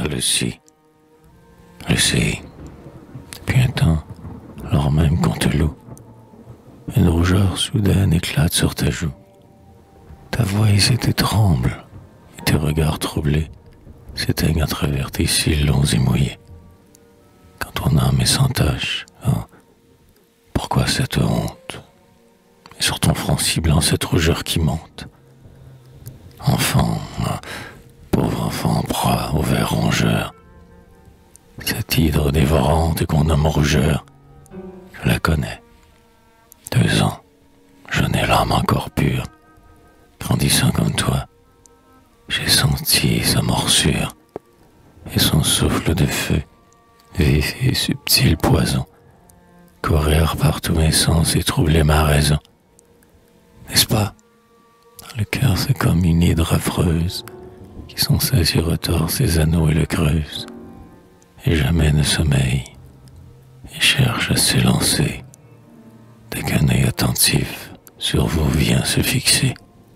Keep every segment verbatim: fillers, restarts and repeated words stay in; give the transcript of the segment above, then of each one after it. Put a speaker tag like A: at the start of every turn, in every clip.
A: le scie. Le scie. Depuis un temps, alors même qu'on te loue, une rougeur soudaine éclate sur ta joue. Ta voix hésite et tremble, et tes regards troublés s'éteignent à travers tes cils longs et mouillés. Quand ton âme est sans tache, oh, pourquoi cette honte? Et sur ton front si blanc cette rougeur qui monte. Enfant, pauvre enfant en proie au ver rongeur, cette hydre dévorante et qu'on nomme rougeur, je la connais. Deux ans, jeune et l'âme encore pure, grandissant comme toi, j'ai senti sa morsure et son souffle de feu, vif et subtil poison, courir par tous mes sens et troubler ma raison. N'est-ce pas? Le cœur c'est comme une hydre affreuse qui sans cesse y retord ses anneaux et le creuse, et jamais ne sommeille, et cherche à s'élancer dès qu'un œil attentif sur vous vient se fixer.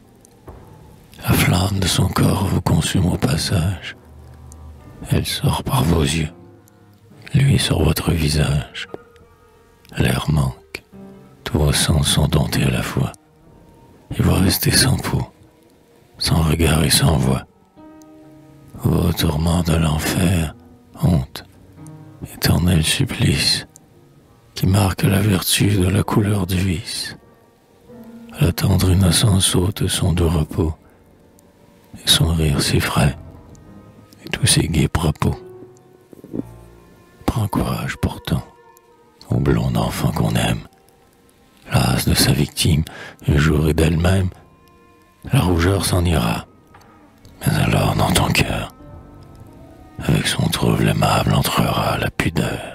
A: La flamme de son corps vous consume au passage, elle sort par vos yeux, lui sur votre visage. L'air manque, tous vos sens sont domptés à la fois, et vous restez sans peau, sans regard et sans voix. Ô tourments de l'enfer, honte, éternel supplice, qui marque la vertu de la couleur du vice. La tendre innocence ôte son doux repos, et son rire si frais, et tous ses gais propos. Prends courage pourtant, au blond enfant qu'on aime, lasse de sa victime, un jour et d'elle-même, la rougeur s'en ira, mais alors dans ton cœur, avec son trouble aimable entrera la pudeur.